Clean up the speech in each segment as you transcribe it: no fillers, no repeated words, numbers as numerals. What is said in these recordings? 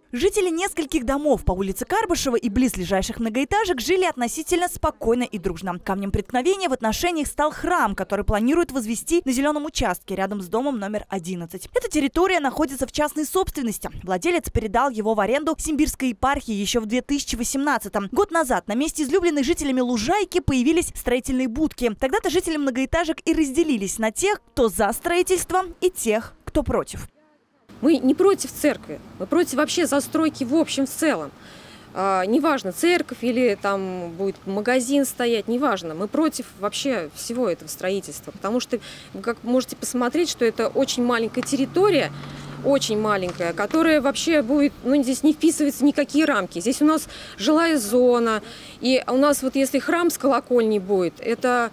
Жители нескольких домов по улице Карбышева и близлежащих многоэтажек жили относительно спокойно и дружно. Камнем преткновения в отношениях стал храм, который планируют возвести на зеленом участке рядом с домом номер 11. Эта территория находится в частной собственности. Владелец передал его в аренду Симбирской епархии еще в 2018-м. Год назад на месте излюбленной жителями лужайки появились строительные будки. Тогда-то жители многоэтажек и разделились на тех, кто за строительство, и тех, кто против. Мы не против церкви, мы против вообще застройки в общем в целом. Неважно, церковь или там будет магазин стоять, неважно. Мы против вообще всего этого строительства, потому что, как можете посмотреть, что это очень маленькая территория, очень маленькая, которая вообще будет, здесь не вписывается в никакие рамки. Здесь у нас жилая зона, и у нас вот если храм с колокольней будет, это...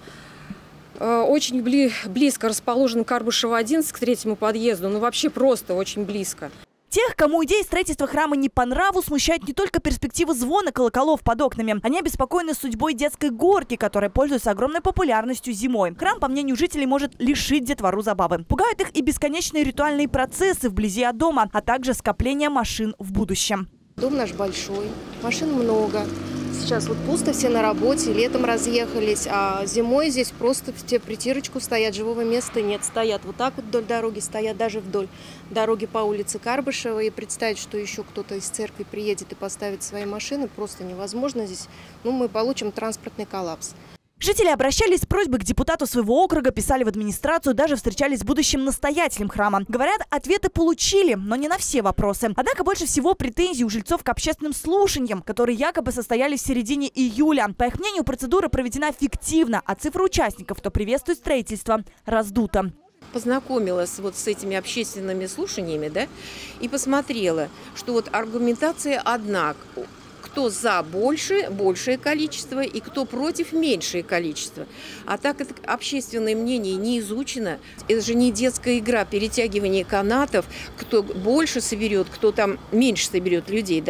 Очень близко расположен Карбышева 11 к третьему подъезду, вообще просто очень близко. Тех, кому идея строительства храма не по нраву, смущает не только перспектива звона колоколов под окнами. Они обеспокоены судьбой детской горки, которая пользуется огромной популярностью зимой. Храм, по мнению жителей, может лишить детвору забавы. Пугают их и бесконечные ритуальные процессы вблизи от дома, а также скопление машин в будущем. Дом наш большой, машин много. Сейчас вот пусто, все на работе, летом разъехались, а зимой здесь просто все притирочку стоят, живого места нет. Стоят вот так вот вдоль дороги, стоят даже вдоль дороги по улице Карбышева. И представить, что еще кто-то из церкви приедет и поставит свои машины, просто невозможно здесь. Мы получим транспортный коллапс. Жители обращались с просьбой к депутату своего округа, писали в администрацию, даже встречались с будущим настоятелем храма. Говорят, ответы получили, но не на все вопросы. Однако больше всего претензий у жильцов к общественным слушаниям, которые якобы состоялись в середине июля. По их мнению, процедура проведена фиктивно, а цифра участников, кто приветствует строительство, раздута. Познакомилась вот с этими общественными слушаниями, и посмотрела, что вот аргументация одна. Кто за большее количество, и кто против меньшее количество. А так это общественное мнение не изучено. Это же не детская игра, перетягивание канатов, кто больше соберет, кто там меньше соберет людей,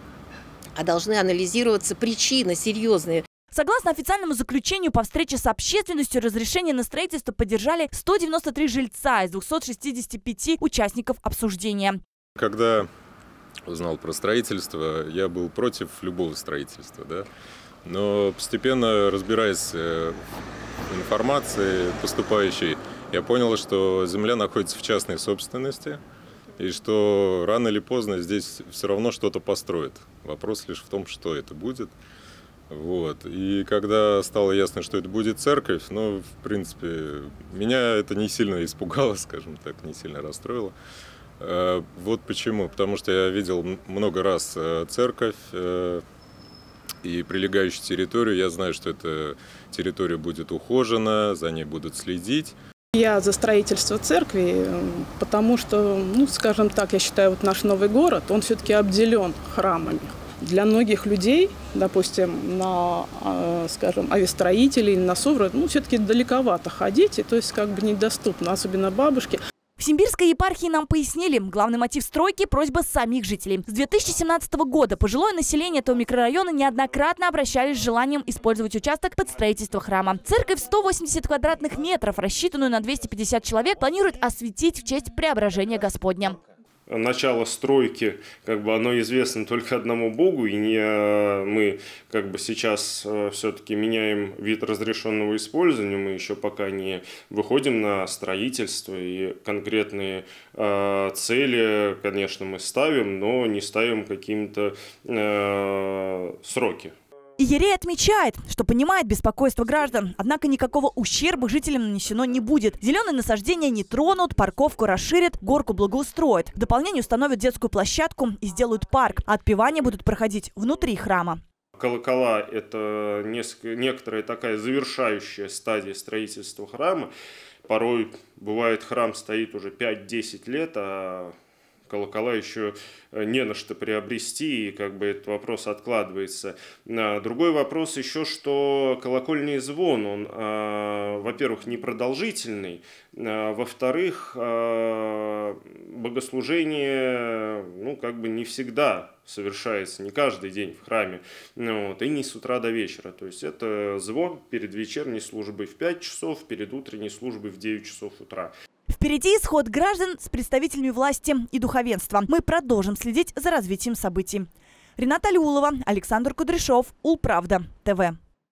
а должны анализироваться причины серьезные. Согласно официальному заключению, по встрече с общественностью разрешение на строительство поддержали 193 жильца из 265 участников обсуждения. Когда узнал про строительство, я был против любого строительства, но постепенно, разбираясь в информации поступающей, я понял, что земля находится в частной собственности и что рано или поздно здесь все равно что-то построят. Вопрос лишь в том, что это будет. И когда стало ясно, что это будет церковь, в принципе, меня это не сильно испугало, скажем так, не сильно расстроило. Вот почему. Потому что я видел много раз церковь и прилегающую территорию. Я знаю, что эта территория будет ухожена, за ней будут следить. Я за строительство церкви, потому что, скажем так, я считаю, вот наш новый город, он все-таки обделен храмами. Для многих людей, допустим, скажем, авиастроителей, на Совру, все-таки далековато ходить, и то есть недоступно, особенно бабушки. В Симбирской епархии нам пояснили, главный мотив стройки – просьба самих жителей. С 2017 года пожилое население этого микрорайона неоднократно обращались с желанием использовать участок под строительство храма. Церковь 180 квадратных метров, рассчитанную на 250 человек, планируют осветить в честь Преображения Господня. Начало стройки, оно известно только одному Богу, и мы сейчас все-таки меняем вид разрешенного использования, мы еще пока не выходим на строительство, и конкретные цели, конечно, мы ставим, но не ставим какие-то сроки. Иерей отмечает, что понимает беспокойство граждан, однако никакого ущерба жителям нанесено не будет. Зеленые насаждения не тронут, парковку расширят, горку благоустроят. В дополнение установят детскую площадку и сделают парк. А отпевания будут проходить внутри храма. Колокола – это некоторая такая завершающая стадия строительства храма. Порой бывает, храм стоит уже 5-10 лет, а колокола еще не на что приобрести, и этот вопрос откладывается. Другой вопрос еще, что колокольный звон, он, во-первых, непродолжительный, во-вторых, богослужение, не всегда совершается, не каждый день в храме, и не с утра до вечера. То есть это звон перед вечерней службой в 5 часов, перед утренней службой в 9 часов утра. Впереди исход граждан с представителями власти и духовенства. Мы продолжим следить за развитием событий. Рената Алиулова, Александр Кудряшов, Улправда, ТВ.